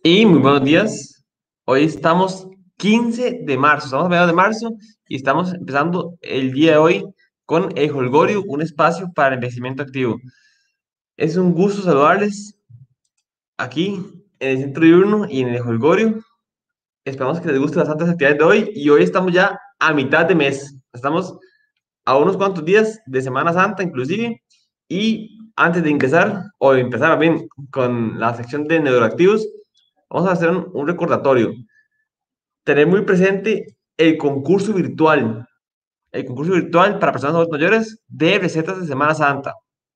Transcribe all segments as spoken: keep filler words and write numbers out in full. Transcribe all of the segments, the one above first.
Y muy buenos días. Hoy estamos quince de marzo, estamos a mediados de marzo y estamos empezando el día de hoy con el Holgorio, un espacio para envejecimiento activo. Es un gusto saludarles aquí en el centro diurno y en el Holgorio. Esperamos que les guste bastante las actividades de hoy y hoy estamos ya a mitad de mes. Estamos a unos cuantos días de Semana Santa inclusive y antes de ingresar o de empezar bien con la sección de neuroactivos, vamos a hacer un, un recordatorio. Tener muy presente el concurso virtual, el concurso virtual para personas adultas mayores de recetas de Semana Santa.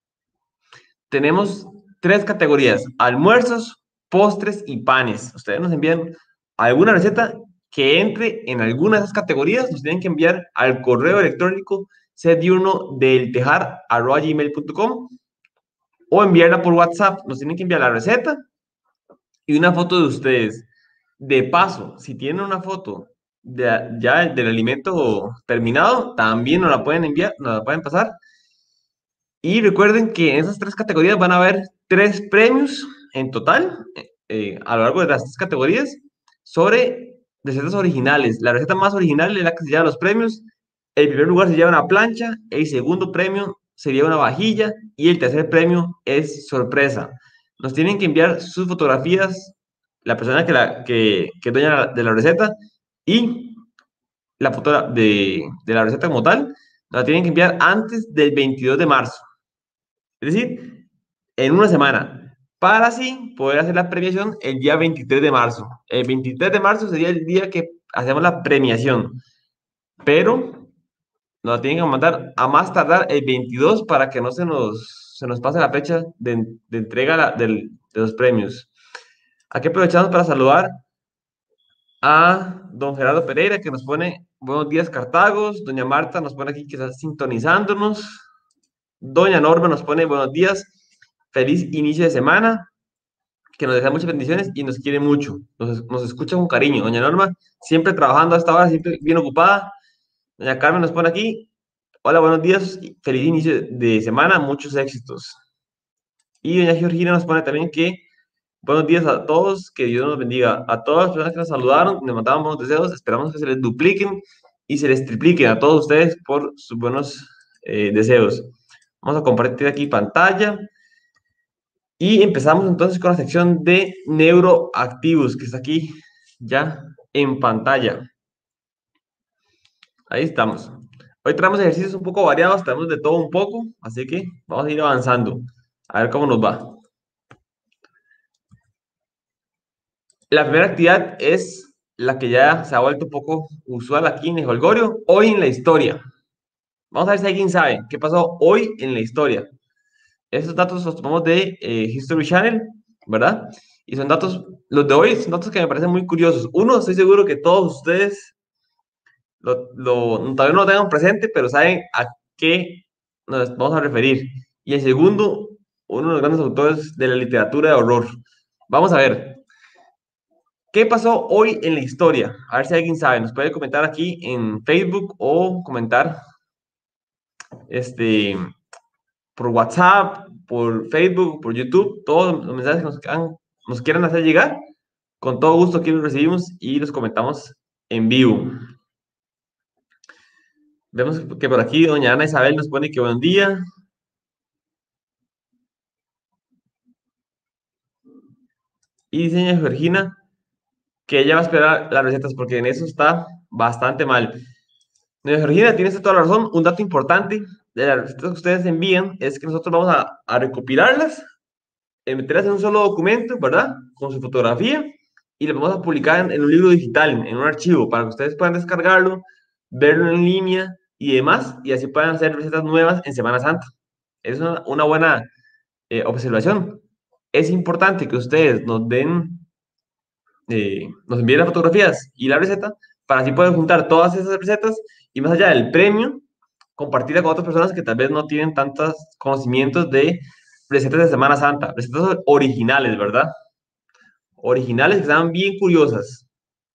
Tenemos tres categorías: almuerzos, postres y panes. Ustedes nos envían alguna receta que entre en alguna de esas categorías, nos tienen que enviar al correo electrónico sediurno del tejar arroba gmail punto com o enviarla por WhatsApp. Nos tienen que enviar la receta y una foto de ustedes. De paso, si tienen una foto de, ya del alimento terminado, también nos la pueden enviar, nos la pueden pasar. Y recuerden que en esas tres categorías van a haber tres premios en total, eh, a lo largo de las tres categorías, sobre recetas originales. La receta más original es la que se lleva los premios. El primer lugar se lleva una plancha, el segundo premio sería una vajilla y el tercer premio es sorpresa. Nos tienen que enviar sus fotografías, la persona que, la, que, que es dueña de la receta y la foto de, de la receta como tal, nos la tienen que enviar antes del veintidós de marzo. Es decir, en una semana, para así poder hacer la premiación el día veintitrés de marzo. El veintitrés de marzo sería el día que hacemos la premiación, pero nos la tienen que mandar a más tardar el veintidós para que no se nos, se nos pase la fecha de, de entrega la, del, de los premios. Aquí aprovechamos para saludar a don Gerardo Pereira, que nos pone buenos días, Cartagos. Doña Marta nos pone aquí que está sintonizándonos. Doña Norma nos pone buenos días, feliz inicio de semana, que nos desea muchas bendiciones y nos quiere mucho. Nos, nos escucha con cariño. Doña Norma, siempre trabajando a esta hora, siempre bien ocupada. Doña Carmen nos pone aquí, hola, buenos días, feliz inicio de semana, muchos éxitos. Y doña Georgina nos pone también que buenos días a todos, que Dios nos bendiga. A todas las personas que nos saludaron, nos mandaban buenos deseos, esperamos que se les dupliquen y se les tripliquen a todos ustedes por sus buenos eh, deseos. Vamos a compartir aquí pantalla y empezamos entonces con la sección de neuroactivos, que está aquí ya en pantalla. Ahí estamos. Hoy traemos ejercicios un poco variados, tenemos de todo un poco, así que vamos a ir avanzando, a ver cómo nos va. La primera actividad es la que ya se ha vuelto un poco usual aquí en el Holgorio, hoy en la historia. Vamos a ver si alguien sabe qué pasó hoy en la historia. Estos datos los tomamos de eh, History Channel, ¿verdad? Y son datos, los de hoy son datos que me parecen muy curiosos. Uno, estoy seguro que todos ustedes lo, lo, todavía no lo tengan presente, pero saben a qué nos vamos a referir. Y el segundo, uno de los grandes autores de la literatura de horror. Vamos a ver. ¿Qué pasó hoy en la historia? A ver si alguien sabe. Nos puede comentar aquí en Facebook o comentar este, por WhatsApp, por Facebook, por YouTube. Todos los mensajes que nos, han, nos quieran hacer llegar. Con todo gusto aquí los recibimos y los comentamos en vivo. Vemos que por aquí doña Ana Isabel nos pone que buen día. Y dice doña Georgina que ella va a esperar las recetas porque en eso está bastante mal. Doña Georgina, tienes toda la razón. Un dato importante de las recetas que ustedes envían es que nosotros vamos a, a recopilarlas, eh, meterlas en un solo documento, ¿verdad? Con su fotografía y las vamos a publicar en, en un libro digital, en un archivo, para que ustedes puedan descargarlo, verlo en línea y demás, y así puedan hacer recetas nuevas en Semana Santa. Es una, una buena eh, observación. Es importante que ustedes nos den, eh, nos envíen las fotografías y la receta para así poder juntar todas esas recetas y más allá del premio, compartirla con otras personas que tal vez no tienen tantos conocimientos de recetas de Semana Santa, recetas originales, ¿verdad? Originales que sean bien curiosas.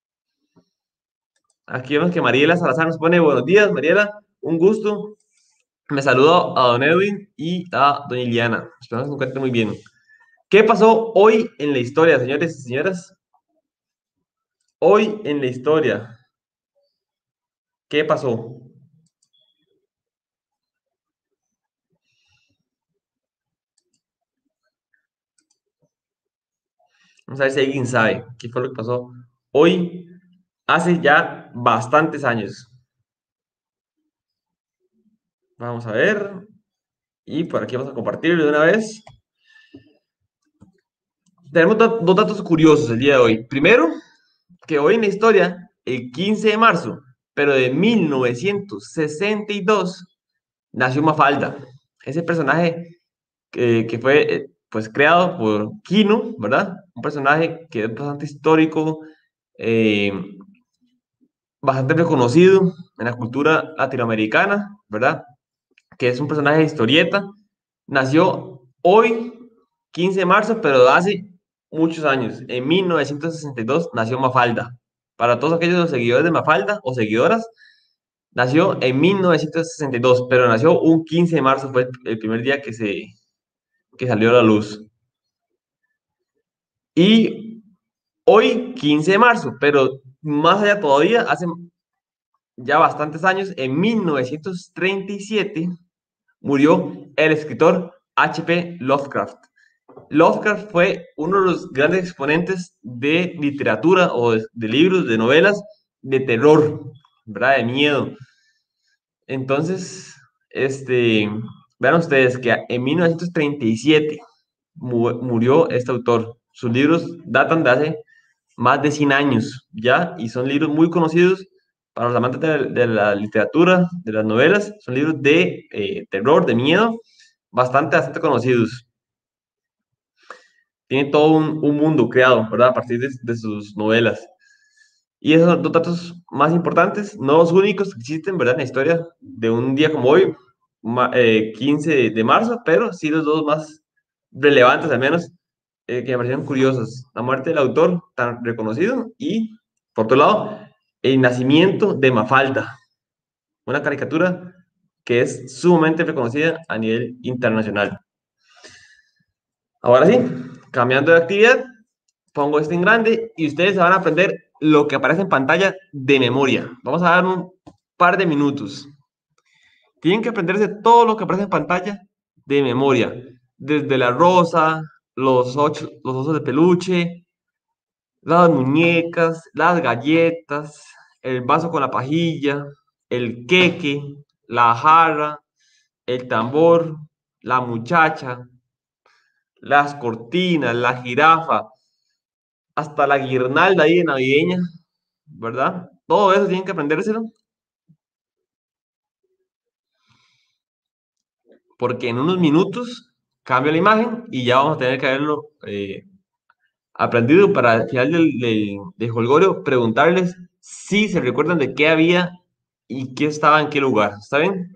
Aquí vemos que Mariela Salazar nos pone buenos días, Mariela, un gusto. Me saludo a don Edwin y a doña Iliana. Espero que se encuentren muy bien. ¿Qué pasó hoy en la historia, señores y señoras? Hoy en la historia, ¿qué pasó? Vamos a ver si alguien sabe qué fue lo que pasó hoy, hace ya bastantes años. Vamos a ver. Y por aquí vamos a compartirlo de una vez. Tenemos do- dos datos curiosos el día de hoy. Primero, que hoy en la historia, el quince de marzo, pero de mil novecientos sesenta y dos, nació Mafalda. Ese personaje que, que fue eh, pues creado por Kino, ¿verdad? Un personaje que es bastante histórico, eh, bastante reconocido en la cultura latinoamericana, ¿verdad? Que es un personaje de historieta. Nació hoy, quince de marzo, pero hace muchos años. En mil novecientos sesenta y dos nació Mafalda. Para todos aquellos seguidores de Mafalda o seguidoras, nació en mil novecientos sesenta y dos, pero nació un quince de marzo, fue el, el primer día que, se, que salió a la luz. Y hoy, quince de marzo, pero más allá todavía, hace ya bastantes años, en mil novecientos treinta y siete, murió el escritor H P. Lovecraft. Lovecraft fue uno de los grandes exponentes de literatura o de, de libros, de novelas de terror, ¿verdad? De miedo. Entonces, este, vean ustedes que en mil novecientos treinta y siete mu- murió este autor. Sus libros datan de hace más de cien años ya y son libros muy conocidos para los amantes de, de la literatura, de las novelas. Son libros de eh, terror, de miedo, bastante, bastante conocidos. Tiene todo un, un mundo creado, ¿verdad? A partir de, de sus novelas. Y esos son dos datos más importantes, no los únicos que existen, ¿verdad? En la historia de un día como hoy, ma- eh, quince de marzo, pero sí los dos más relevantes al menos, eh, que me parecieron curiosos. La muerte del autor tan reconocido y, por otro lado, el nacimiento de Mafalda, una caricatura que es sumamente reconocida a nivel internacional. Ahora sí, cambiando de actividad, pongo este en grande y ustedes se van a aprender lo que aparece en pantalla de memoria. Vamos a dar un par de minutos. Tienen que aprenderse todo lo que aparece en pantalla de memoria. Desde la rosa, los, ocho, los osos de peluche, las muñecas, las galletas, el vaso con la pajilla, el queque, la jarra, el tambor, la muchacha, las cortinas, la jirafa, hasta la guirnalda ahí de navideña, ¿verdad? Todo eso tienen que aprendérselo, porque en unos minutos cambia la imagen y ya vamos a tener que haberlo eh, aprendido para al final del, del, del jolgorio preguntarles si se recuerdan de qué había y qué estaba en qué lugar. ¿Está bien?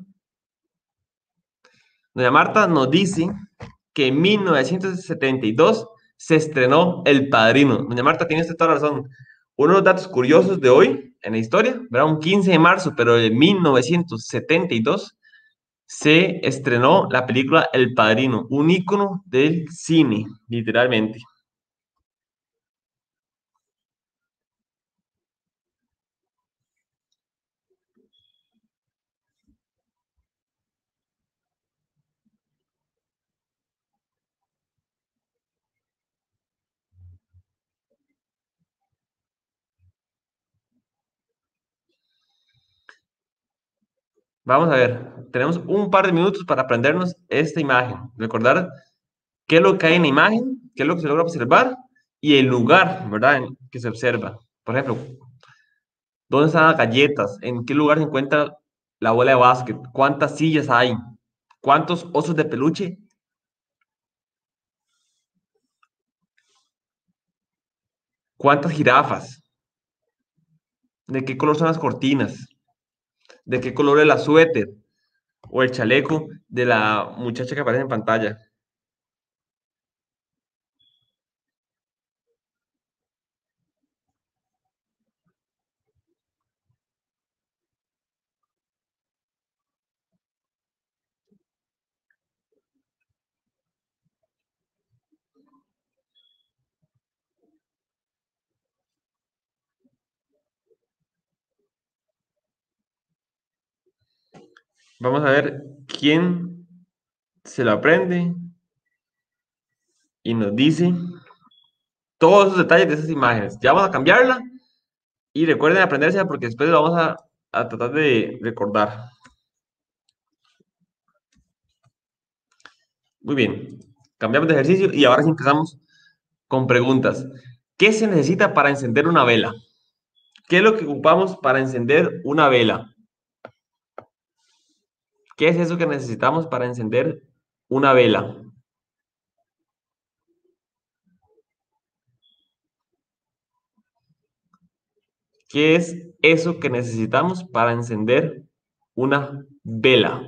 Doña Marta nos dice que en mil novecientos setenta y dos se estrenó El Padrino. Doña Marta, tiene usted toda la razón. Uno de los datos curiosos de hoy en la historia, ¿verdad? Un quince de marzo, pero de mil novecientos setenta y dos se estrenó la película El Padrino, un ícono del cine, literalmente. Vamos a ver, tenemos un par de minutos para aprendernos esta imagen. Recordar qué es lo que hay en la imagen, qué es lo que se logra observar y el lugar, ¿verdad?, en que se observa. Por ejemplo, ¿dónde están las galletas? ¿En qué lugar se encuentra la bola de básquet? ¿Cuántas sillas hay? ¿Cuántos osos de peluche? ¿Cuántas jirafas? ¿De qué color son las cortinas? ¿De qué color es la suéter o el chaleco de la muchacha que aparece en pantalla? Vamos a ver quién se lo aprende y nos dice todos esos detalles de esas imágenes. Ya vamos a cambiarla y recuerden aprenderse porque después lo vamos a, a tratar de recordar. Muy bien, cambiamos de ejercicio y ahora sí empezamos con preguntas. ¿Qué se necesita para encender una vela? ¿Qué es lo que ocupamos para encender una vela? ¿Qué es eso que necesitamos para encender una vela? ¿Qué es eso que necesitamos para encender una vela?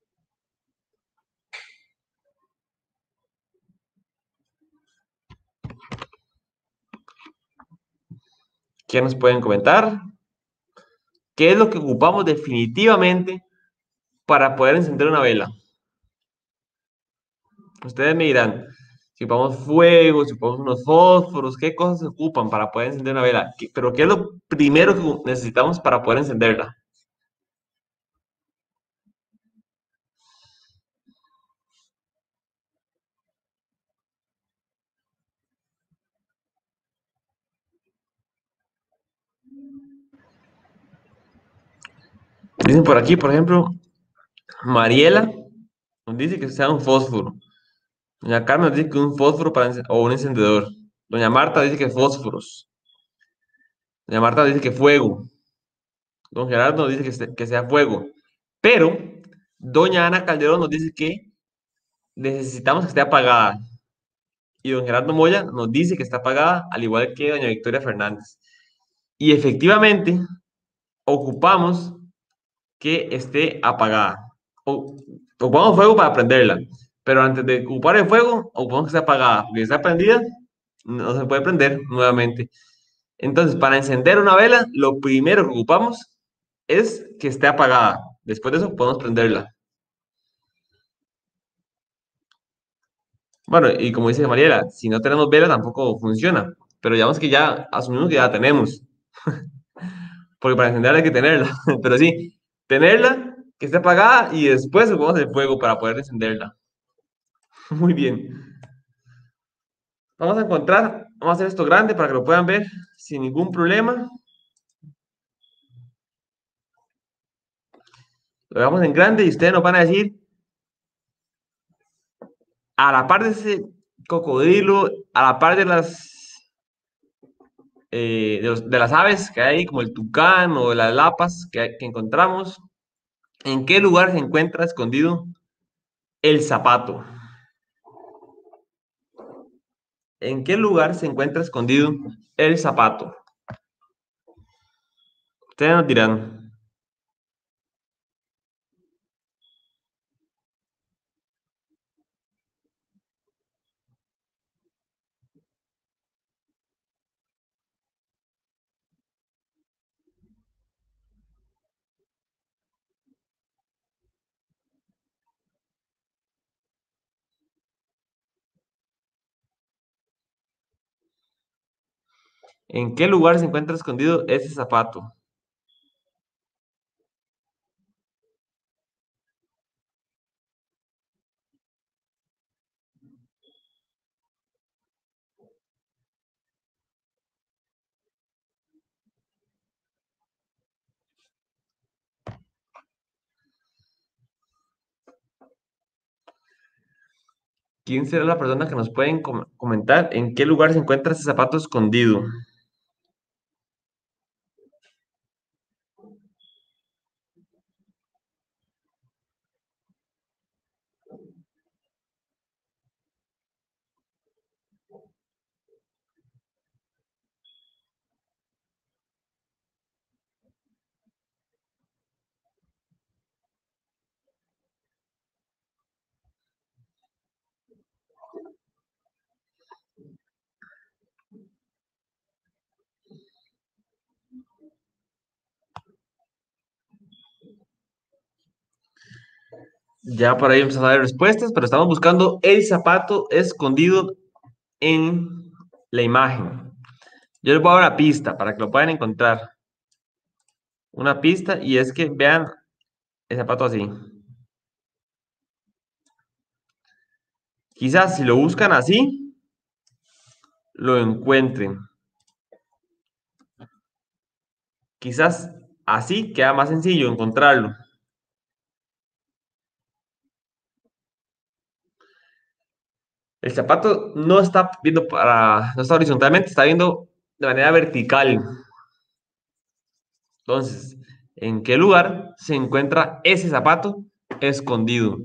¿Qué nos pueden comentar? ¿Qué es lo que ocupamos definitivamente para poder encender una vela? Ustedes me dirán, si ocupamos fuego, si ocupamos unos fósforos, ¿qué cosas se ocupan para poder encender una vela? ¿Qué- Pero ¿qué es lo primero que necesitamos para poder encenderla? Dicen por aquí, por ejemplo, Mariela nos dice que sea un fósforo. Doña Carmen nos dice que un fósforo para ence- o un encendedor. Doña Marta dice que fósforos. Doña Marta dice que fuego. Don Gerardo nos dice que, se- que sea fuego. Pero Doña Ana Calderón nos dice que necesitamos que esté apagada. Y don Gerardo Moya nos dice que está apagada, al igual que doña Victoria Fernández. Y efectivamente, ocupamos que esté apagada. O- ocupamos fuego para prenderla. Pero antes de ocupar el fuego, ocupamos que esté apagada. Porque si está prendida, no se puede prender nuevamente. Entonces, para encender una vela, lo primero que ocupamos es que esté apagada. Después de eso, podemos prenderla. Bueno, y como dice Mariela, si no tenemos vela tampoco funciona. Pero digamos que ya asumimos que ya la tenemos. Porque para encenderla hay que tenerla. Pero sí, tenerla, que esté apagada y después ocupamos el fuego para poder encenderla. Muy bien. Vamos a encontrar, vamos a hacer esto grande para que lo puedan ver sin ningún problema. Lo dejamos en grande y ustedes nos van a decir, a la par de ese cocodrilo, a la par de las, eh, de, los- de las aves que hay, como el tucán o las lapas que, hay- que encontramos, ¿en qué lugar se encuentra escondido el zapato? ¿En qué lugar se encuentra escondido el zapato? Ustedes nos dirán, ¿en qué lugar se encuentra escondido ese zapato? ¿Quién será la persona que nos pueden com- comentar en qué lugar se encuentra ese zapato escondido? Ya por ahí empezamos a ver respuestas, pero estamos buscando el zapato escondido en la imagen. Yo les voy a dar una pista para que lo puedan encontrar. Una pista y es que vean el zapato así. Quizás si lo buscan así, lo encuentren. Quizás así queda más sencillo encontrarlo. El zapato no está viendo para, no está horizontalmente, está viendo de manera vertical. Entonces, ¿en qué lugar se encuentra ese zapato escondido?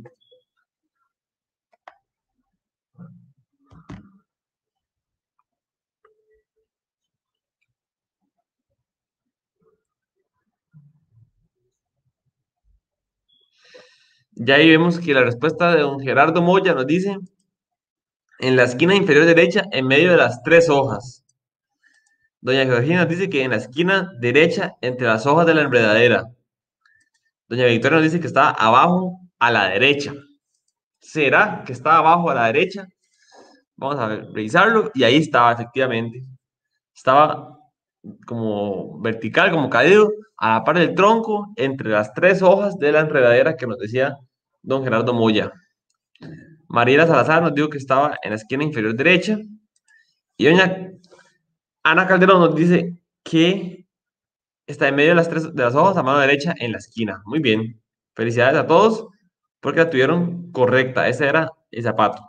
Ya ahí vemos que la respuesta de don Gerardo Moya nos dice en la esquina inferior derecha, en medio de las tres hojas. Doña Georgina nos dice que en la esquina derecha, entre las hojas de la enredadera. Doña Victoria nos dice que está abajo a la derecha. ¿Será que está abajo a la derecha? Vamos a ver, revisarlo y ahí estaba, efectivamente. Estaba como vertical, como caído, a la par del tronco, entre las tres hojas de la enredadera que nos decía don Gerardo Moya. Mariela Salazar nos dijo que estaba en la esquina inferior derecha. Y doña Ana Calderón nos dice que está en medio de las tres de las hojas a mano derecha en la esquina. Muy bien. Felicidades a todos porque la tuvieron correcta. Ese era el zapato.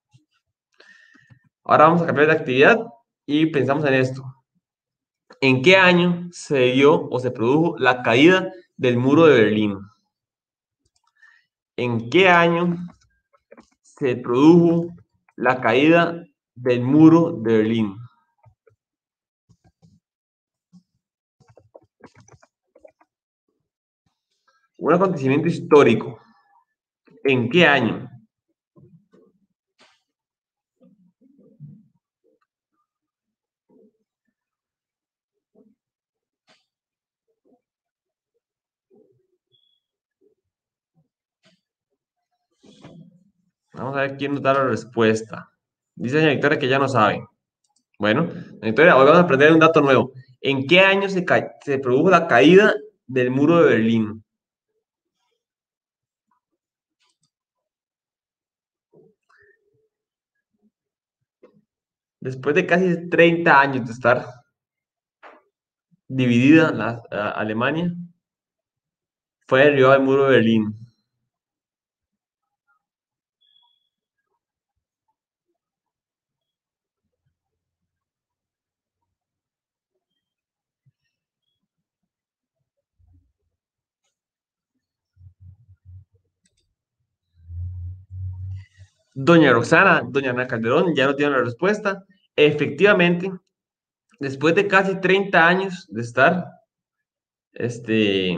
Ahora vamos a cambiar de actividad y pensamos en esto. ¿En qué año se dio o se produjo la caída del muro de Berlín? ¿En qué año se produjo la caída del muro de Berlín? Un acontecimiento histórico. ¿En qué año? Vamos a ver quién nos da la respuesta. Dice doña Victoria que ya no sabe. Bueno, doña Victoria, hoy vamos a aprender un dato nuevo. ¿En qué año se, ca- se produjo la caída del muro de Berlín? Después de casi treinta años de estar dividida la, a- Alemania, fue derribado el muro de Berlín. Doña Roxana, doña Ana Calderón ya no tiene la respuesta. Efectivamente, después de casi treinta años de estar, este,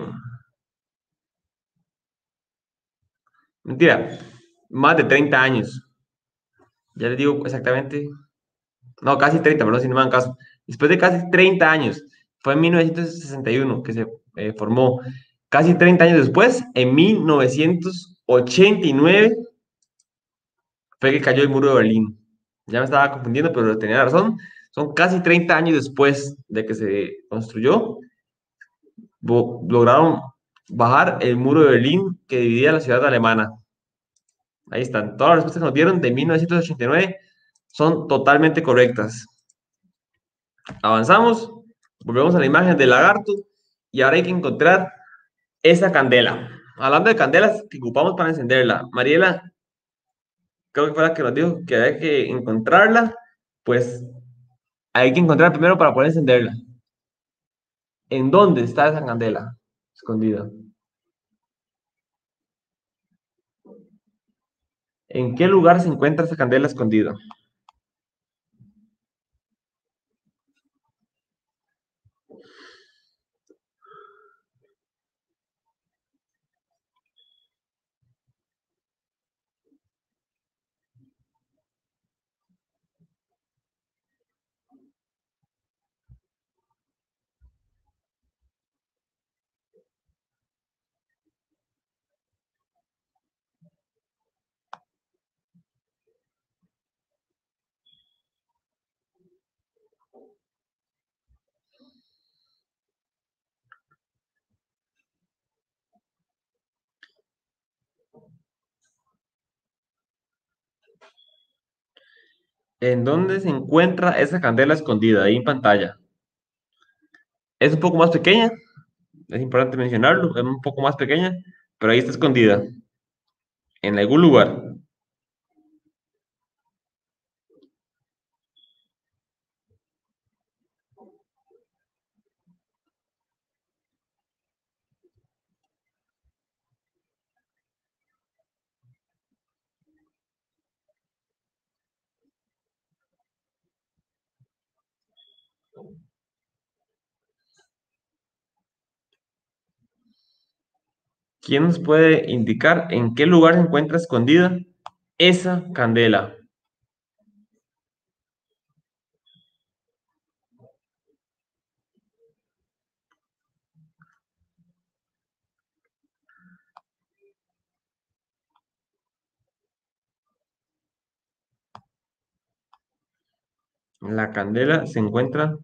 mentira, más de treinta años. Ya les digo exactamente, no, casi treinta, perdón, si no me dan caso. Después de casi treinta años, fue en mil novecientos sesenta y uno que se eh, formó. Casi treinta años después, en mil novecientos ochenta y nueve, fue que cayó el muro de Berlín. Ya me estaba confundiendo, pero tenía razón. Son casi treinta años después de que se construyó, lograron bajar el muro de Berlín que dividía la ciudad alemana. Ahí están. Todas las respuestas que nos dieron de mil novecientos ochenta y nueve son totalmente correctas. Avanzamos, volvemos a la imagen del lagarto y ahora hay que encontrar esa candela. Hablando de candelas que ocupamos para encenderla, Mariela, creo que fue la que nos dijo que había que encontrarla, pues hay que encontrar primero para poder encenderla. ¿En dónde está esa candela escondida? ¿En qué lugar se encuentra esa candela escondida? ¿En dónde se encuentra esa candela escondida? Ahí en pantalla. Es un poco más pequeña, es importante mencionarlo, es un poco más pequeña, pero ahí está escondida, en algún lugar. ¿Quién nos puede indicar en qué lugar se encuentra escondida esa candela? La candela se encuentra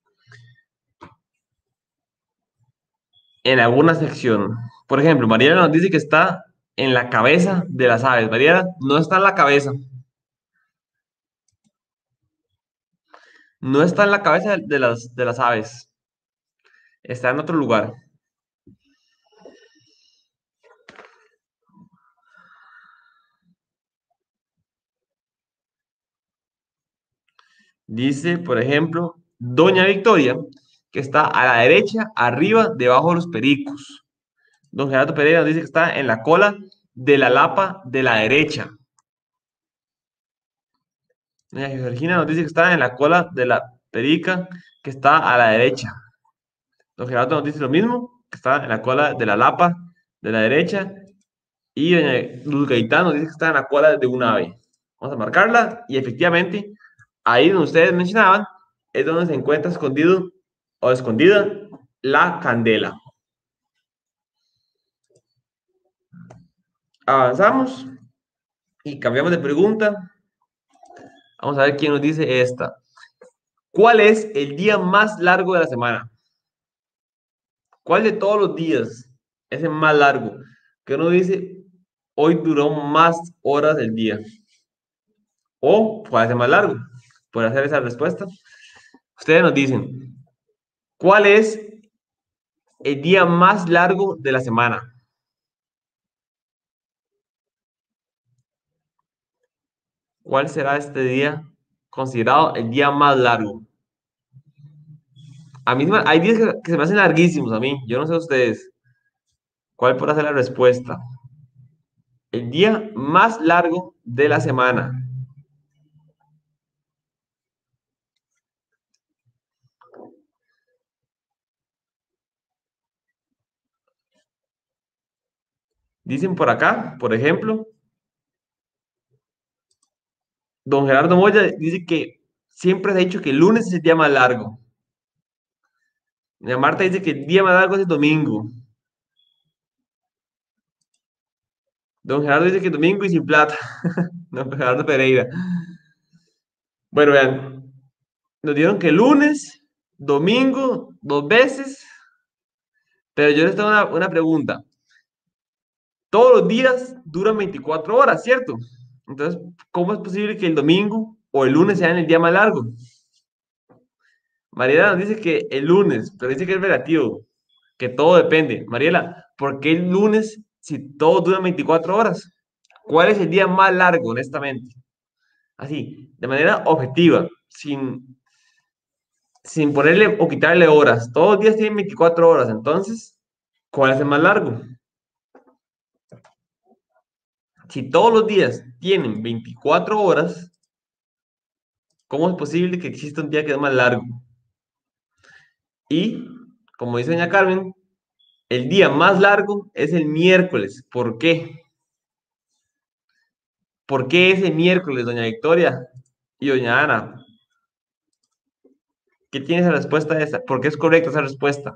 en alguna sección. Por ejemplo, Mariana nos dice que está en la cabeza de las aves. Mariana, no está en la cabeza. No está en la cabeza de las, de las aves. Está en otro lugar. Dice, por ejemplo, Doña Victoria, que está a la derecha, arriba, debajo de los pericos. Don Gerardo Pereira nos dice que está en la cola de la lapa de la derecha. Doña Georgina nos dice que está en la cola de la perica, que está a la derecha. Don Gerardo nos dice lo mismo, que está en la cola de la lapa de la derecha. Y doña Luz Gaitán nos dice que está en la cola de un ave. Vamos a marcarla y efectivamente, ahí donde ustedes mencionaban, es donde se encuentra escondido o escondida la candela. Avanzamos y cambiamos de pregunta. Vamos a ver quién nos dice esta. ¿Cuál es el día más largo de la semana? ¿Cuál de todos los días es el más largo? Que uno dice, hoy duró más horas del día. O cuál es el más largo. Por hacer esa respuesta. Ustedes nos dicen, ¿cuál es el día más largo de la semana? ¿Cuál será este día considerado el día más largo? A mí se me- hay días que, que se me hacen larguísimos a mí. Yo no sé ustedes. ¿Cuál podrá ser la respuesta? El día más largo de la semana. Dicen por acá, por ejemplo, don Gerardo Moya dice que siempre se ha dicho que el lunes es el día más largo. Doña Marta dice que el día más largo es el domingo. Don Gerardo dice que domingo y sin plata. Don Gerardo Pereira. Bueno, vean, nos dieron que lunes, domingo, dos veces, pero yo les tengo una, una pregunta. Todos los días duran veinticuatro horas, ¿cierto? Entonces, ¿cómo es posible que el domingo o el lunes sean el día más largo? Mariela nos dice que el lunes, pero dice que es relativo, que todo depende. Mariela, ¿por qué el lunes si todo dura veinticuatro horas? ¿Cuál es el día más largo, honestamente? Así, de manera objetiva, sin, sin ponerle o quitarle horas. Todos los días tienen veinticuatro horas, entonces, ¿cuál es el más largo? Si todos los días tienen veinticuatro horas, ¿cómo es posible que exista un día que es más largo? Y, como dice doña Carmen, el día más largo es el miércoles. ¿Por qué? ¿Por qué ese miércoles, doña Victoria y doña Ana? ¿Qué tiene esa respuesta esa? ¿Por qué es correcta esa respuesta?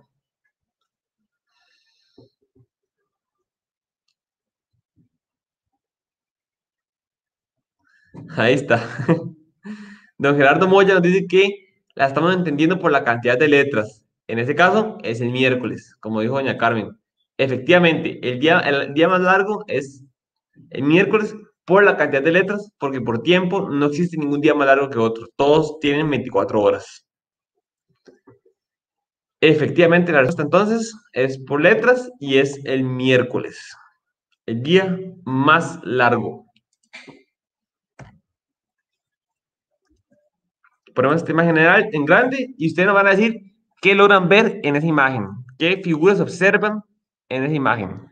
Ahí está. Don Gerardo Moya nos dice que la estamos entendiendo por la cantidad de letras. En ese caso, es el miércoles, como dijo doña Carmen. Efectivamente, el día, el día más largo es el miércoles por la cantidad de letras, porque por tiempo no existe ningún día más largo que otro. Todos tienen veinticuatro horas. Efectivamente, la respuesta entonces es por letras y es el miércoles, el día más largo. Ponemos esta imagen general en grande y ustedes nos van a decir qué logran ver en esa imagen, qué figuras observan en esa imagen.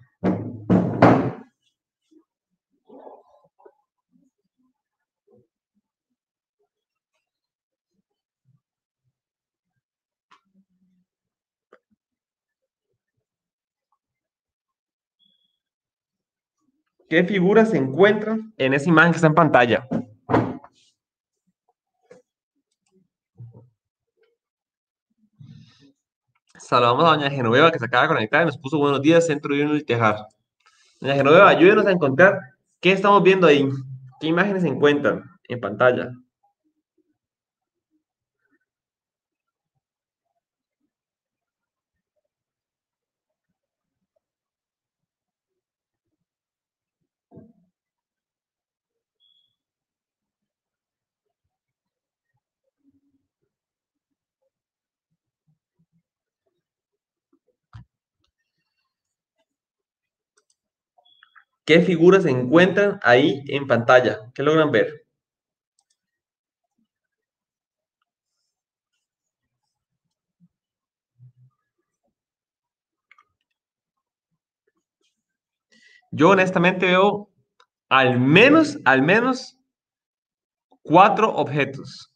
¿Qué figuras se encuentran en esa imagen que está en pantalla? Saludamos a doña Genoveva que se acaba de conectar y nos puso buenos días, Centro de y Tejar. Doña Genoveva, ayúdenos a encontrar qué estamos viendo ahí, qué imágenes se encuentran en pantalla. ¿Qué figuras se encuentran ahí en pantalla? ¿Qué logran ver? Yo honestamente veo al menos, al menos cuatro objetos.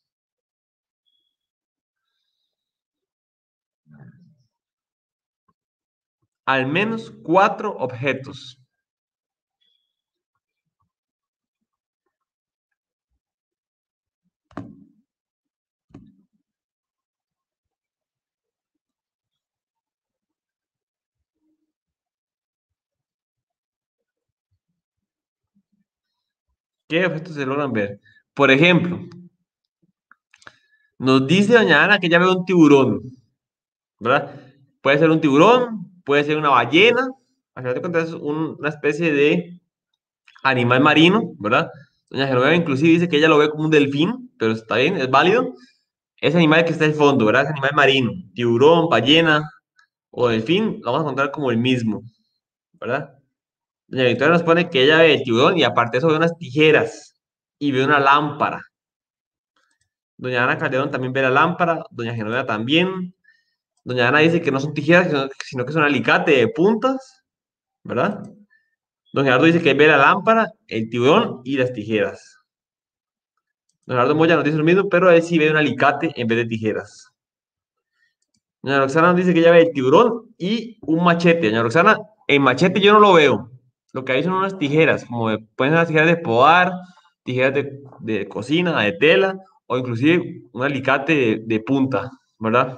Al menos cuatro objetos. ¿Qué objetos se logran ver? Por ejemplo, nos dice doña Ana que ya ve un tiburón, ¿verdad? Puede ser un tiburón, puede ser una ballena, al final de cuentas es un- una especie de animal marino, ¿verdad? Doña Genoveva inclusive dice que ella lo ve como un delfín, pero está bien, es válido. Ese animal que está en el fondo, ¿verdad? Ese animal marino, tiburón, ballena o delfín, lo vamos a contar como el mismo, ¿verdad? Doña Victoria nos pone que ella ve el tiburón y aparte de eso ve unas tijeras y ve una lámpara. Doña Ana Calderón también ve la lámpara, doña Genoveva también. Doña Ana dice que no son tijeras, sino, sino que es un alicate de puntas, ¿verdad? Don Gerardo dice que ve la lámpara, el tiburón y las tijeras. Don Gerardo Moya nos dice lo mismo, pero él sí ve un alicate en vez de tijeras. Doña Roxana nos dice que ella ve el tiburón y un machete. Doña Roxana, el machete yo no lo veo. Lo que hay son unas tijeras, como de- pueden ser las tijeras de podar, tijeras de, de cocina, de tela, o inclusive un alicate de, de punta, ¿verdad?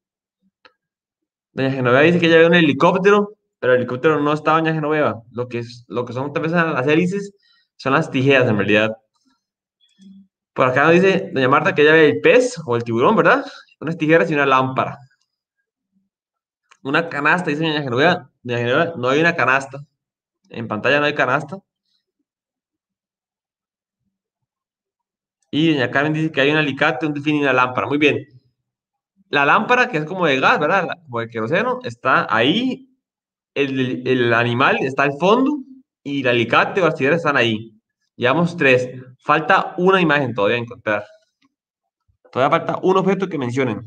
Doña Genoveva dice que ella ve un helicóptero, pero el helicóptero no está Doña Genoveva. Lo que, es, lo que son tal vez las hélices son las tijeras en realidad. Por acá nos dice Doña Marta que ella ve el pez o el tiburón, ¿verdad? Unas tijeras y una lámpara. Una canasta, dice Doña Genoveva. Doña Genoveva, no hay una canasta. En pantalla no hay canasta. Y Doña Carmen dice que hay un alicate, un delfín y una lámpara. Muy bien. La lámpara, que es como de gas, ¿verdad? Como de queroseno, está ahí. El, el animal está al fondo y el alicate o las tijeras están ahí. Llevamos tres. Falta una imagen todavía a encontrar. Todavía falta un objeto que mencionen.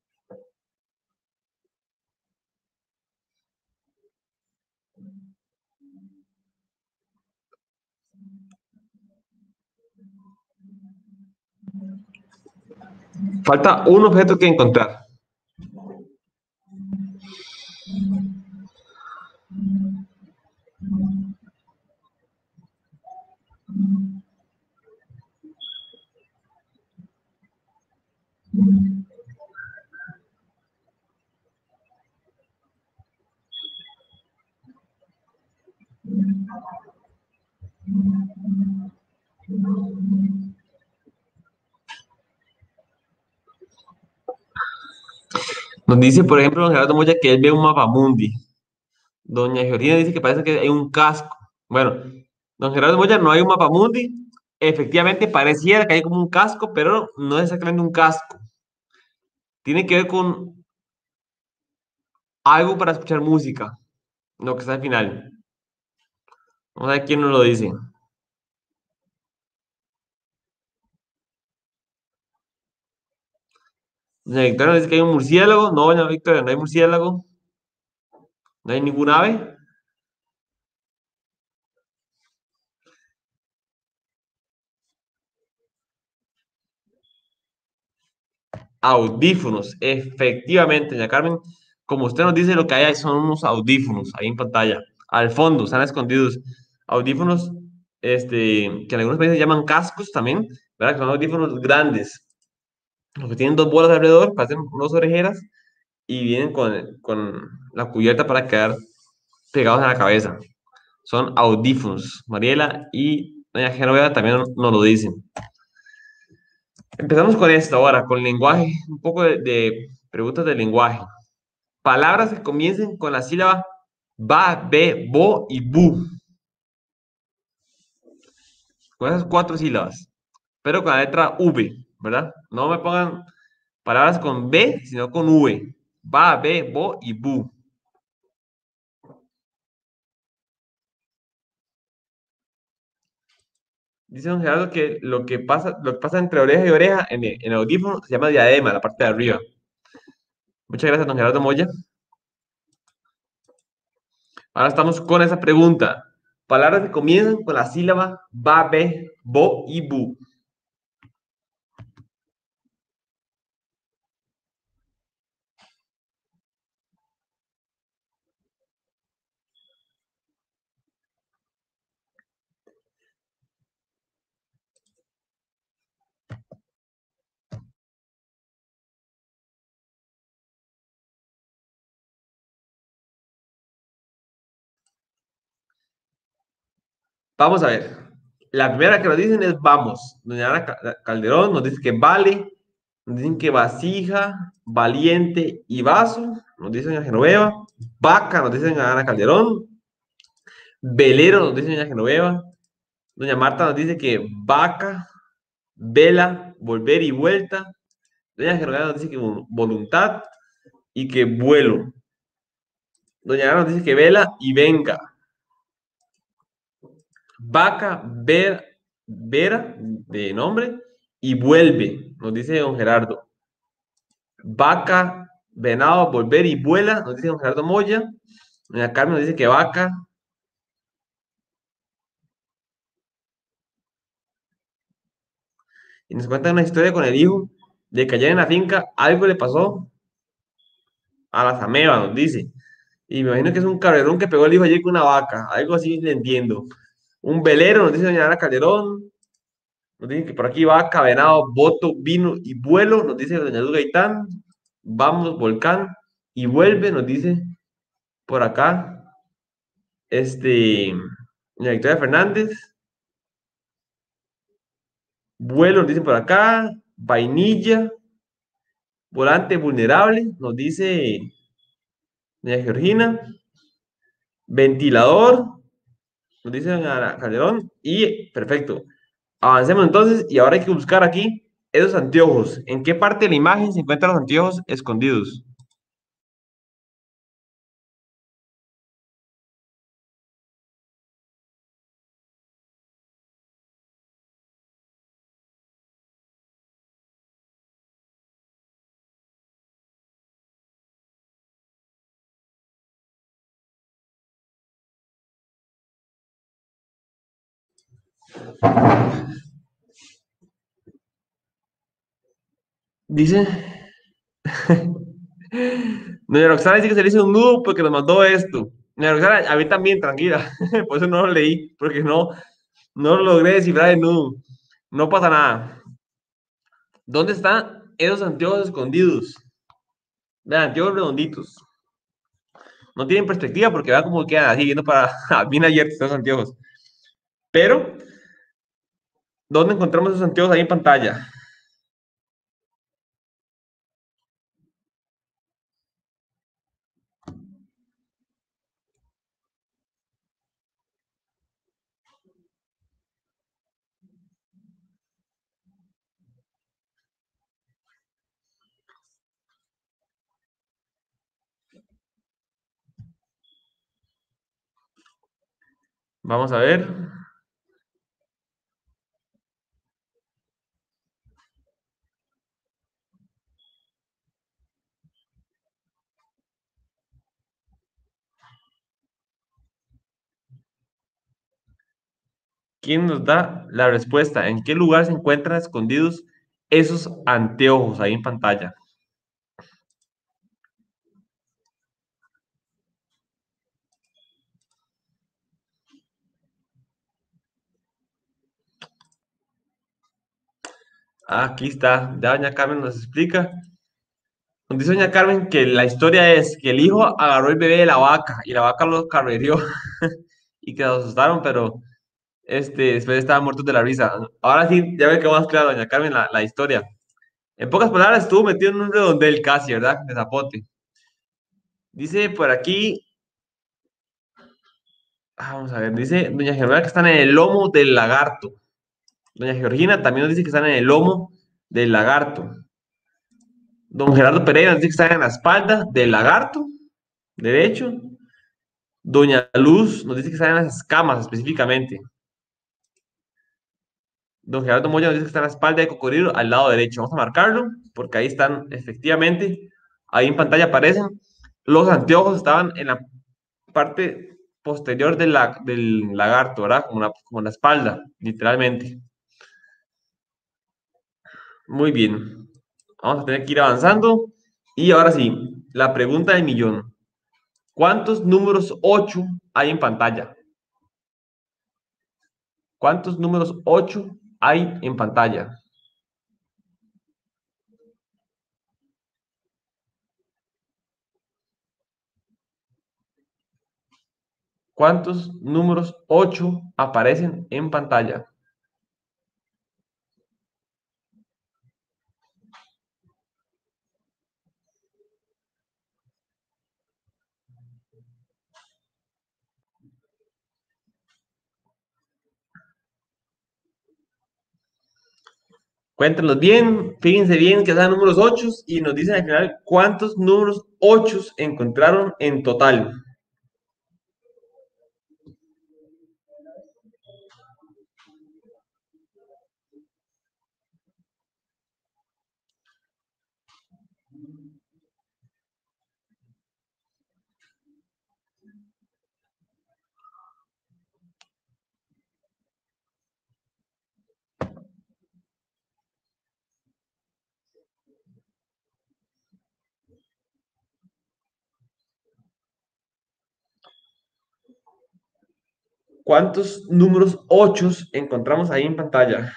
Falta un objeto que encontrar. Nos dice, por ejemplo, don Gerardo Moya que él ve un mapamundi. Doña Georgina dice que parece que hay un casco. Bueno, Don Gerardo Moya, no hay un mapamundi. Efectivamente, pareciera que hay como un casco, pero no es exactamente un casco. Tiene que ver con algo para escuchar música, lo que está al final. Vamos a ver quién nos lo dice. Doña Victoria nos dice que hay un murciélago. No, doña Victoria, no hay murciélago. No hay ningún ave. Audífonos, efectivamente, doña Carmen. Como usted nos dice, lo que hay ahí son unos audífonos ahí en pantalla. Al fondo, están escondidos. Audífonos, este, que en algunos países llaman cascos también, ¿verdad? Que son audífonos grandes. Los que tienen dos bolas alrededor, parecen unas orejeras y vienen con, con la cubierta para quedar pegados en la cabeza. Son audífonos. Mariela y doña Genoveva también nos lo dicen. Empezamos con esto ahora, con lenguaje, un poco de, de preguntas de lenguaje. Palabras que comiencen con la sílaba ba, be, bo y bu. Con esas cuatro sílabas. Pero con la letra V, ¿verdad? No me pongan palabras con B, sino con V. Ba, be, bo y bu. Dice don Gerardo que lo que pasa, lo que pasa entre oreja y oreja en el, en el audífono se llama diadema, la parte de arriba. Muchas gracias, don Gerardo Moya. Ahora estamos con esa pregunta. Palabras que comienzan con la sílaba ba, be, bo y bu. Vamos a ver. La primera que nos dicen es vamos. Doña Ana Calderón nos dice que vale, nos dicen que vasija, valiente y vaso, nos dicen a Genoveva. Vaca, nos dicen a Ana Calderón. Velero, nos dice doña Genoveva. Doña Marta nos dice que vaca, vela, volver y vuelta. Doña Genoveva nos dice que voluntad y que vuelo. Doña Ana nos dice que vela y venga. Vaca, ver, vera, de nombre, y vuelve, nos dice don Gerardo. Vaca, venado, volver y vuela, nos dice don Gerardo Moya. Doña Carmen nos dice que vaca. Y nos cuenta una historia con el hijo de que allá en la finca algo le pasó a la zameva, nos dice. Y me imagino que es un cabrerón que pegó el hijo ayer con una vaca, algo así le entiendo. Un velero, nos dice doña Ana Calderón. Nos dicen que por aquí va Cabenado, Voto, Vino y Vuelo, nos dice Doña Luz Gaitán. Vamos, Volcán y vuelve, nos dice por acá. Este, Doña Victoria Fernández. Vuelo, nos dicen por acá. Vainilla. Volante vulnerable, nos dice Doña Georgina. Ventilador, nos dice Doña Calderón. Y perfecto. Avancemos entonces y ahora hay que buscar aquí esos anteojos. ¿En qué parte de la imagen se encuentran los anteojos escondidos? Dice, doña Roxana dice que se le hizo un nudo porque nos mandó esto. Doña Roxana, a mí también, tranquila. Por eso no lo leí, porque no, no lo logré descifrar el nudo. No pasa nada. ¿Dónde están esos anteojos escondidos? Vean, anteojos redonditos. No tienen perspectiva porque vean cómo quedan así, viendo para bien abiertos esos anteojos. Pero, ¿dónde encontramos esos anteojos ahí en pantalla? Vamos a ver. ¿Quién nos da la respuesta? ¿En qué lugar se encuentran escondidos esos anteojos ahí en pantalla? Ah, aquí está. Ya doña Carmen nos explica. Nos dice doña Carmen que la historia es que el hijo agarró el bebé de la vaca y la vaca lo carrerió y que se asustaron, pero este, después estaban muertos de la risa. Ahora sí, ya ve que más claro, doña Carmen, la, la historia. En pocas palabras, estuvo metido en un redondel casi, ¿verdad? De zapote. Dice por aquí, ah, vamos a ver, dice doña Georgina que están en el lomo del lagarto. Doña Georgina también nos dice que están en el lomo del lagarto. Don Gerardo Pereira nos dice que están en la espalda del lagarto, derecho. Doña Luz nos dice que están en las escamas específicamente. Don Gerardo Moya nos dice que está en la espalda de cocodrilo al lado derecho. Vamos a marcarlo porque ahí están efectivamente. Ahí en pantalla aparecen. Los anteojos estaban en la parte posterior de la, del lagarto, ¿verdad? Como la, como la espalda, literalmente. Muy bien. Vamos a tener que ir avanzando. Y ahora sí, la pregunta del millón. ¿Cuántos números ocho hay en pantalla? ¿Cuántos números ocho hay en pantalla? ¿Cuántos números ocho aparecen en pantalla? Cuéntenlos bien, fíjense bien que sean números ocho y nos dicen al final cuántos números ocho encontraron en total. ¿Cuántos números ocho encontramos ahí en pantalla?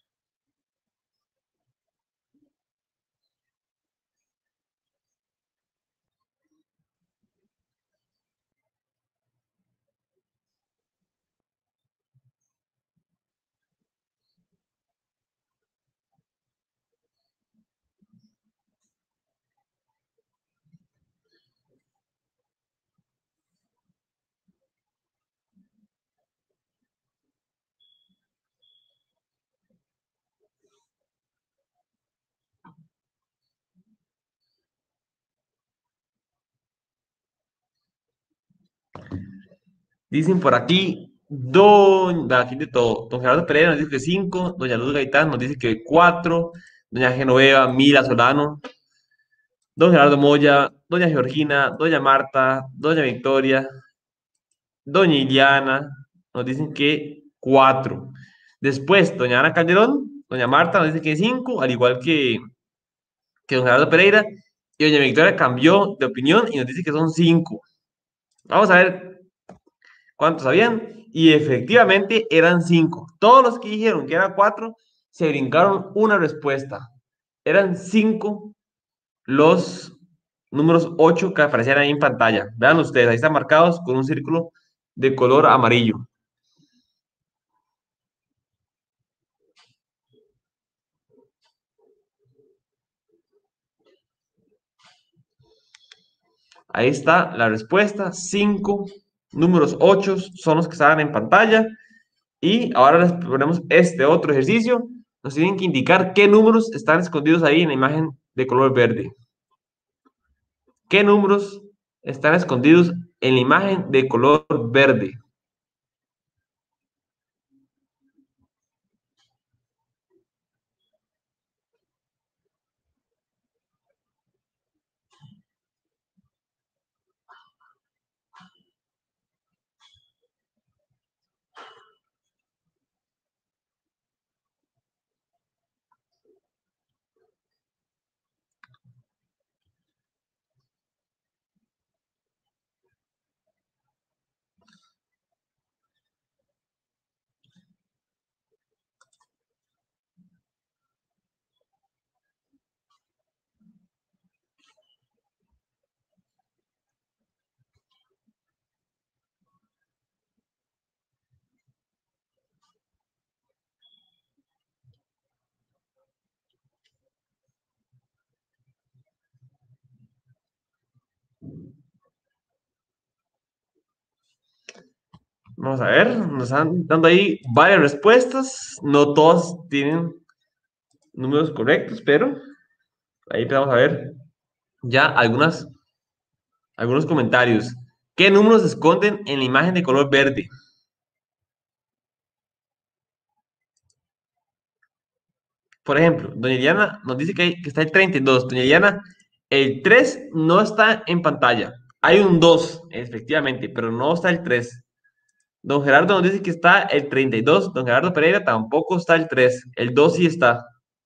Dicen por aquí, don, aquí de todo. Don Gerardo Pereira nos dice que cinco, doña Luz Gaitán nos dice que cuatro, doña Genoveva Mila Solano, don Gerardo Moya, doña Georgina, doña Marta, doña Victoria, doña Iliana, nos dicen que cuatro. Después, doña Ana Calderón, doña Marta nos dice que cinco, al igual que, que don Gerardo Pereira, y doña Victoria cambió de opinión y nos dice que son cinco. Vamos a ver cuántos habían. Y efectivamente eran cinco. Todos los que dijeron que eran cuatro se brincaron una respuesta. Eran cinco los números ocho que aparecían ahí en pantalla. Vean ustedes, ahí están marcados con un círculo de color amarillo. Ahí está la respuesta. Cinco números ocho son los que estaban en pantalla. Y ahora les ponemos este otro ejercicio. Nos tienen que indicar qué números están escondidos ahí en la imagen de color verde. ¿Qué números están escondidos en la imagen de color verde? Vamos a ver, nos están dando ahí varias respuestas. No todas tienen números correctos, pero ahí vamos a ver ya algunas, algunos comentarios. ¿Qué números se esconden en la imagen de color verde? Por ejemplo, doña Diana nos dice que, hay- que está el treinta y dos. Doña Diana, el tres no está en pantalla. Hay un dos, efectivamente, pero no está el tres. Don Gerardo nos dice que está el treinta y dos. Don Gerardo Pereira tampoco está el tres. El dos sí está.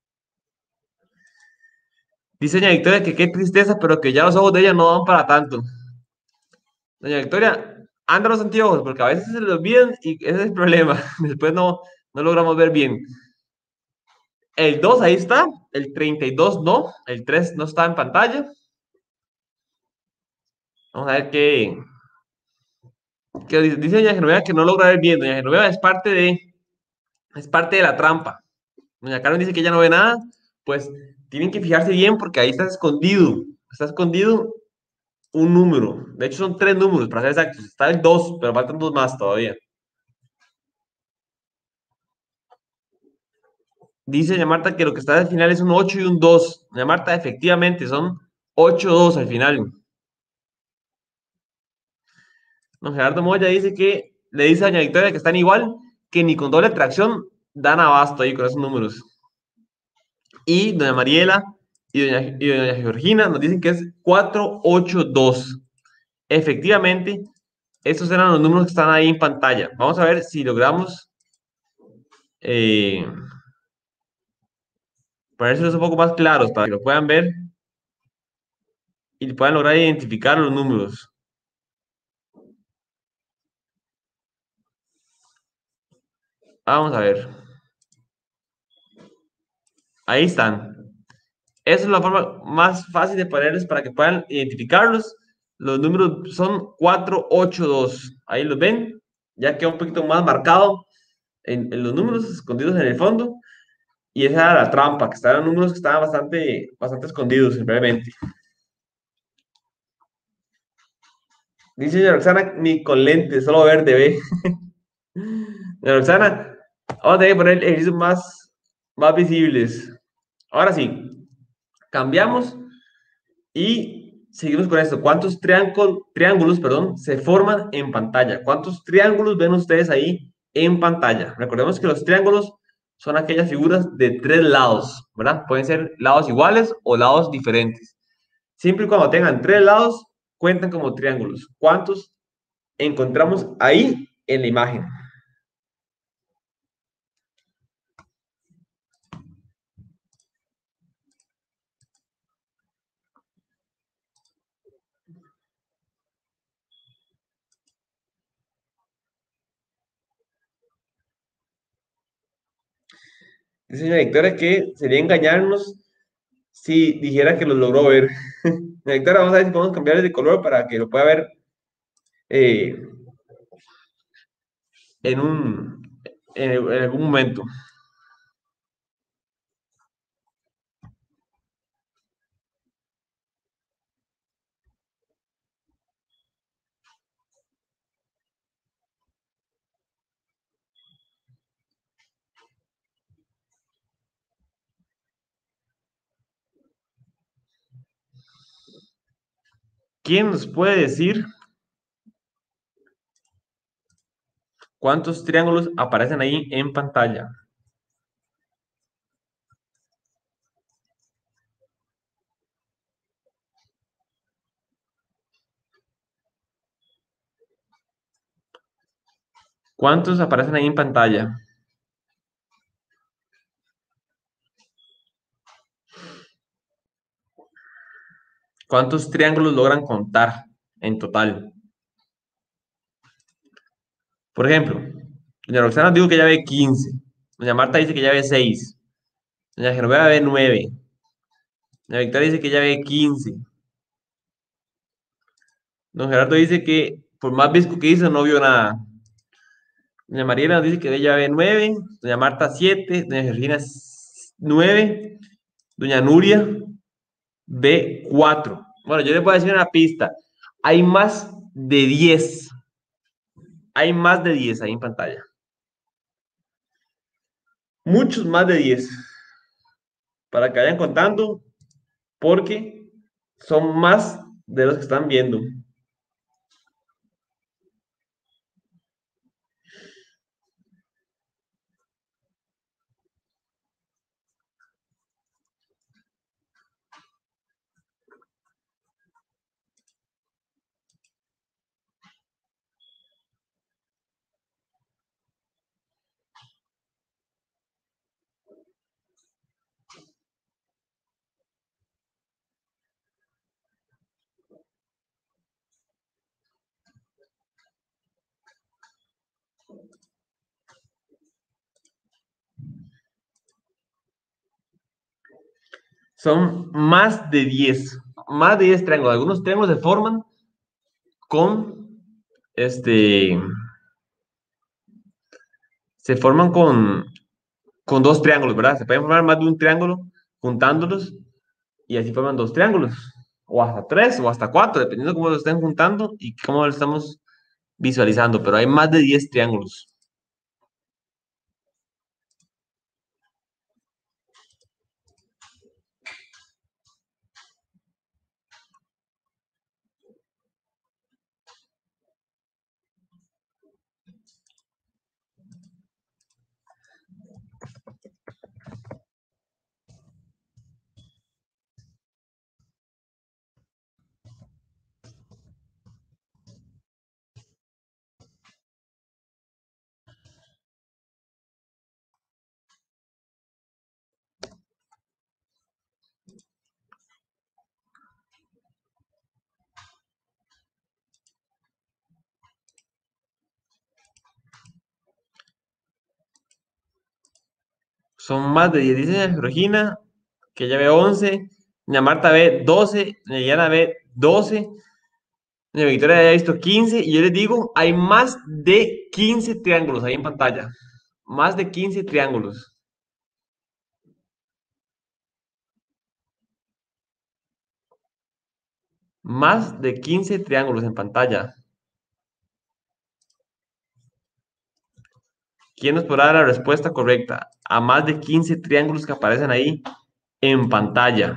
Dice doña Victoria que qué tristeza, pero que ya los ojos de ella no van para tanto. Doña Victoria, anda los anteojos, porque a veces se les olvidan y ese es el problema. Después no, no logramos ver bien. El dos ahí está, el treinta y dos no, el tres no está en pantalla. Vamos a ver qué, qué dice, dice doña Genoveva que no logra ver bien. Doña Genoveva es parte de, es parte de la trampa. Doña Carmen dice que ella no ve nada. Pues tienen que fijarse bien porque ahí está escondido. Está escondido un número. De hecho, son tres números, para ser exactos. Está el dos, pero faltan dos más todavía. Dice doña Marta que lo que está al final es un ocho y un dos. Doña Marta, efectivamente, son ocho dos al final. Don Gerardo Moya dice que le dice a doña Victoria que están igual, que ni con doble tracción dan abasto ahí con esos números. Y doña Mariela y doña, y doña Georgina nos dicen que es cuatro ocho dos. Efectivamente, estos eran los números que están ahí en pantalla. Vamos a ver si logramos eh, ponérselos un poco más claros para que lo puedan ver y puedan lograr identificar los números. Vamos a ver. Ahí están. Esa es la forma más fácil de ponerles para que puedan identificarlos. Los números son cuatro ocho dos. Ahí los ven. Ya queda un poquito más marcado en, en los números escondidos en el fondo. Y esa era la trampa, que estaban números que estaban bastante, bastante escondidos, simplemente. Dice doña Roxana, ni con lentes, solo verde, ve. Doña Roxana, vamos a tener que poner ejercicios más, más visibles. Ahora sí, cambiamos y seguimos con esto. ¿Cuántos triángulos, triángulos, perdón, se forman en pantalla? ¿Cuántos triángulos ven ustedes ahí en pantalla? Recordemos que los triángulos son aquellas figuras de tres lados, ¿verdad? Pueden ser lados iguales o lados diferentes. Siempre y cuando tengan tres lados, cuentan como triángulos. ¿Cuántos encontramos ahí en la imagen? Dice doña Victoria que sería engañarnos si dijera que lo logró ver. Doña Victoria, vamos a ver si podemos cambiarle de color para que lo pueda ver eh, en, un, en, en algún momento. ¿Quién nos puede decir cuántos triángulos aparecen ahí en pantalla? ¿Cuántos aparecen ahí en pantalla? ¿Cuántos triángulos logran contar en total? Por ejemplo, doña Roxana dijo que ya ve quince. Doña Marta dice que ya ve seis. Doña Genoveva ve nueve. Doña Victoria dice que ya ve quince. Don Gerardo dice que por más visco que hizo no vio nada. Doña Mariela nos dice que ella ve nueve. Doña Marta siete. Doña Georgina nueve. Doña Nuria ve cuatro. Bueno, yo les voy a decir una pista. Hay más de diez. Hay más de diez ahí en pantalla. Muchos más de diez. Para que vayan contando, porque son más de los que están viendo. Son más de diez. Más de diez triángulos. Algunos triángulos se forman con este. Se forman con, con dos triángulos, ¿verdad? Se pueden formar más de un triángulo juntándolos y así forman dos triángulos. O hasta tres o hasta cuatro, dependiendo de cómo lo estén juntando y cómo lo estamos visualizando. Pero hay más de diez triángulos. Son más de diez. Dice Georgina que ya ve once. Doña Marta ve doce. Doña Diana ve doce. Doña Victoria ya ha visto quince. Y yo les digo, hay más de quince triángulos ahí en pantalla. Más de quince triángulos. Más de quince triángulos en pantalla. ¿Quién nos podrá dar la respuesta correcta a más de quince triángulos que aparecen ahí en pantalla?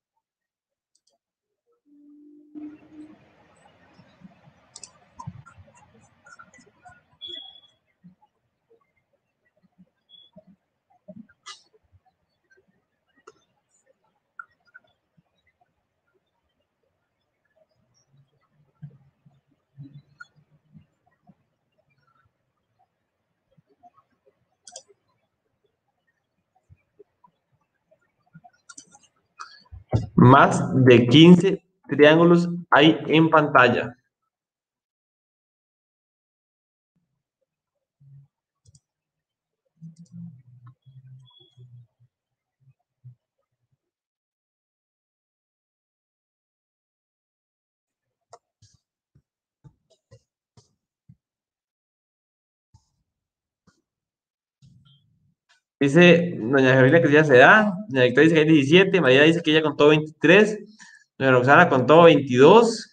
Más de quince triángulos hay en pantalla. Dice doña Gabriela que ya se da. Doña Victoria dice que hay diecisiete. María dice que ella contó veintitrés. Doña Roxana contó veintidós.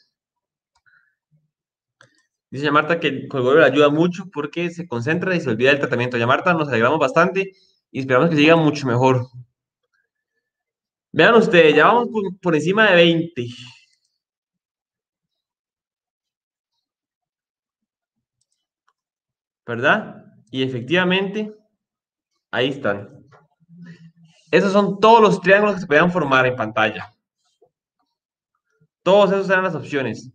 Dice doña Marta que el colgado le ayuda mucho porque se concentra y se olvida del tratamiento. Doña Marta, nos alegramos bastante y esperamos que siga mucho mejor. Vean ustedes, ya vamos por, por encima de veinte. ¿Verdad? Y efectivamente, ahí están. Esos son todos los triángulos que se podían formar en pantalla. Todos esos eran las opciones.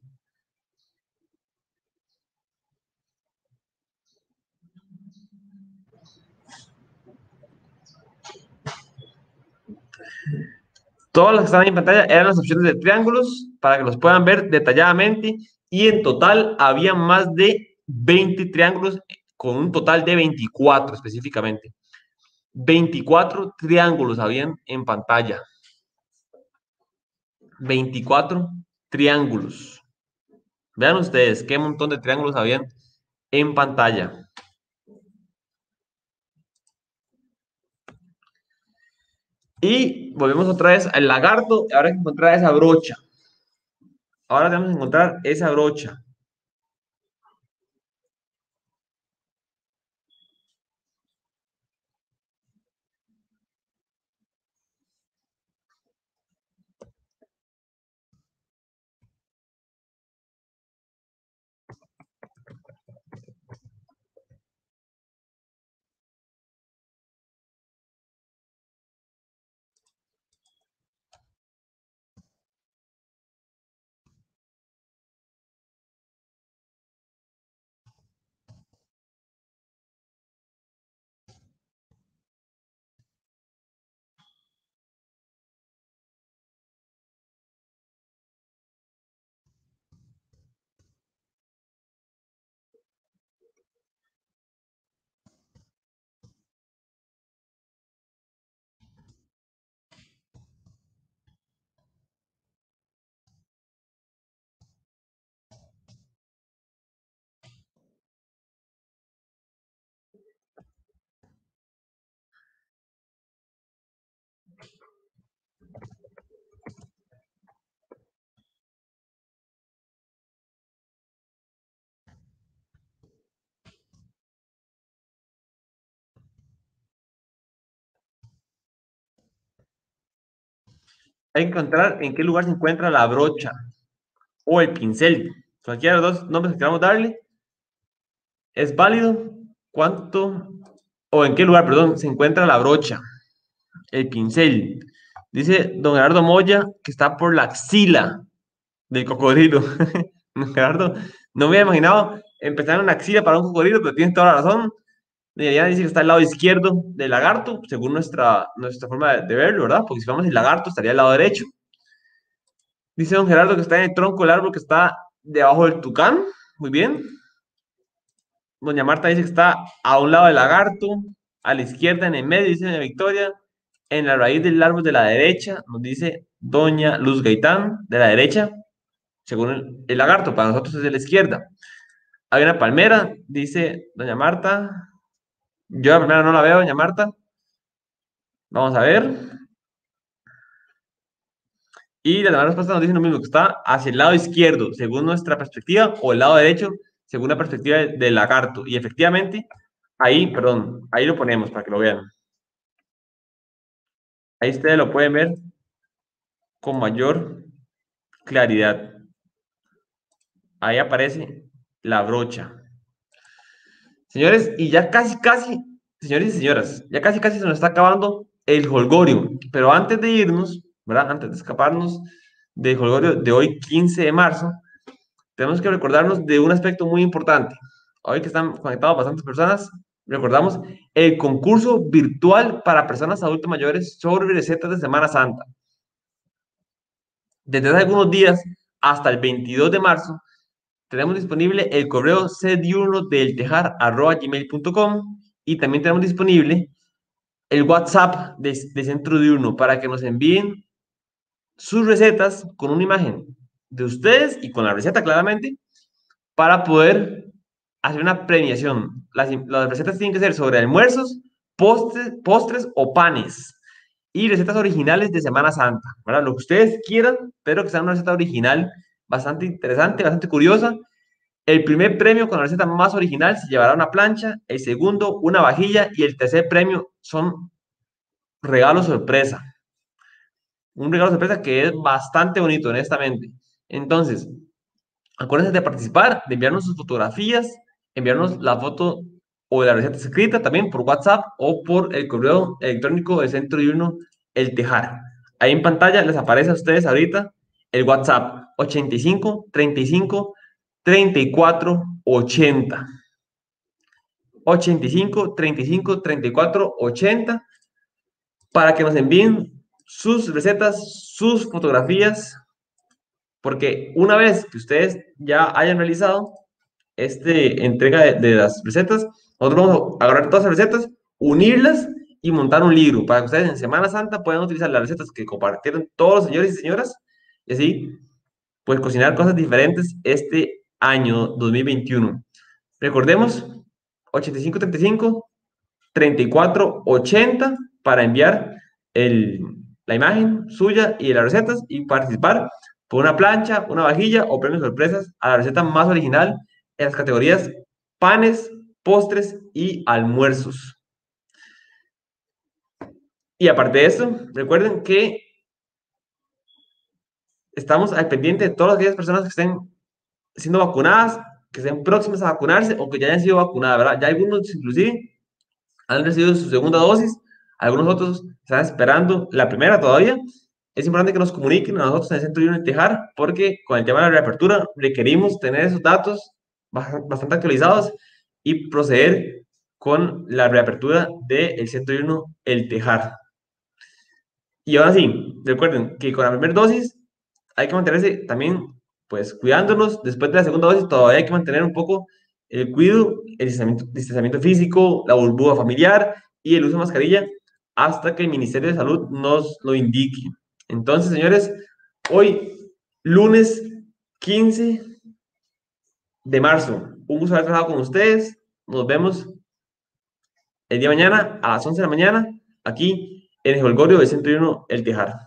Todas las que estaban en pantalla eran las opciones de triángulos para que los puedan ver detalladamente. Y en total había más de veinte triángulos con un total de veinticuatro específicamente. veinticuatro triángulos habían en pantalla. veinticuatro triángulos. Vean ustedes qué montón de triángulos habían en pantalla. Y volvemos otra vez al lagarto. Ahora hay que encontrar esa brocha. Ahora tenemos que encontrar esa brocha. hay que encontrar en qué lugar se encuentra la brocha o el pincel. Cualquiera de los dos nombres que queramos darle es válido. ¿Cuánto o en qué lugar, perdón, se encuentra la brocha, el pincel? Dice don Gerardo Moya que está por la axila del cocodrilo. Don Gerardo, no me había imaginado empezar en una axila para un cocodrilo, pero tienes toda la razón. Diana dice que está al lado izquierdo del lagarto, según nuestra, nuestra forma de, de verlo, ¿verdad? Porque si vamos el lagarto, estaría al lado derecho. Dice don Gerardo que está en el tronco del árbol que está debajo del tucán. Muy bien. Doña Marta dice que está a un lado del lagarto, a la izquierda, en el medio, dice doña Victoria. En la raíz del árbol de la derecha, nos dice doña Luz Gaitán, de la derecha, según el, el lagarto, para nosotros es de la izquierda. Hay una palmera, dice doña Marta. Yo la palmera no la veo, doña Marta. Vamos a ver. Y las demás respuestas nos dicen lo mismo, que está hacia el lado izquierdo, según nuestra perspectiva, o el lado derecho, según la perspectiva del, del lagarto. Y efectivamente, ahí, perdón, ahí lo ponemos para que lo vean. Ahí ustedes lo pueden ver con mayor claridad. Ahí aparece la brocha. Señores, y ya casi, casi, señores y señoras, ya casi, casi se nos está acabando el jolgorio. Pero antes de irnos, ¿verdad? Antes de escaparnos del jolgorio de hoy, quince de marzo, tenemos que recordarnos de un aspecto muy importante. Hoy que están conectados bastantes personas, recordamos el concurso virtual para personas adultas mayores sobre recetas de Semana Santa. Desde hace algunos días hasta el veintidós de marzo, tenemos disponible el correo c diurno del tejar arroba gmail punto com y también tenemos disponible el WhatsApp de, de Centro Diurno para que nos envíen sus recetas con una imagen de ustedes y con la receta claramente para poder hacer una premiación. Las, las recetas tienen que ser sobre almuerzos, postres, postres o panes y recetas originales de Semana Santa, ¿verdad? Lo que ustedes quieran, pero que sea una receta original bastante interesante, bastante curiosa. El primer premio con la receta más original se llevará una plancha, el segundo una vajilla y el tercer premio son regalos sorpresa. Un regalo sorpresa que es bastante bonito, honestamente. Entonces, acuérdense de participar, de enviarnos sus fotografías, enviarnos la foto o la receta escrita también por WhatsApp o por el correo electrónico del Centro Diurno El Tejar. Ahí en pantalla les aparece a ustedes ahorita el WhatsApp ochenta y cinco, treinta y cinco, treinta y cuatro, ochenta. ochenta y cinco, treinta y cinco, treinta y cuatro, ochenta para que nos envíen sus recetas, sus fotografías, porque una vez que ustedes ya hayan realizado este entrega de, de las recetas, nosotros vamos a agarrar todas las recetas, unirlas y montar un libro para que ustedes en Semana Santa puedan utilizar las recetas que compartieron todos los señores y señoras y así pues cocinar cosas diferentes este año dos mil veintiuno. Recordemos ochenta y cinco, treinta y cinco, treinta y cuatro, ochenta para enviar el, la imagen suya y de las recetas y participar por una plancha, una vajilla o premios sorpresas a la receta más original en las categorías panes, postres y almuerzos. Y aparte de esto, recuerden que estamos al pendiente de todas aquellas personas que estén siendo vacunadas, que estén próximas a vacunarse o que ya hayan sido vacunadas, ¿verdad? Ya algunos inclusive han recibido su segunda dosis, algunos otros están esperando la primera todavía. Es importante que nos comuniquen a nosotros en el Centro Diurno El Tejar, porque con el tema de la reapertura requerimos tener esos datos bastante actualizados y proceder con la reapertura del Centro Diurno El Tejar. Y ahora sí, recuerden que con la primera dosis hay que mantenerse también, pues, cuidándonos. Después de la segunda dosis todavía hay que mantener un poco el cuidado, el distanciamiento, distanciamiento físico, la burbuja familiar y el uso de mascarilla hasta que el Ministerio de Salud nos lo indique. Entonces, señores, hoy, lunes quince de marzo, un gusto haber trabajado con ustedes. Nos vemos el día de mañana a las once de la mañana aquí en el Holgorio del Centro Diurno El Tejar.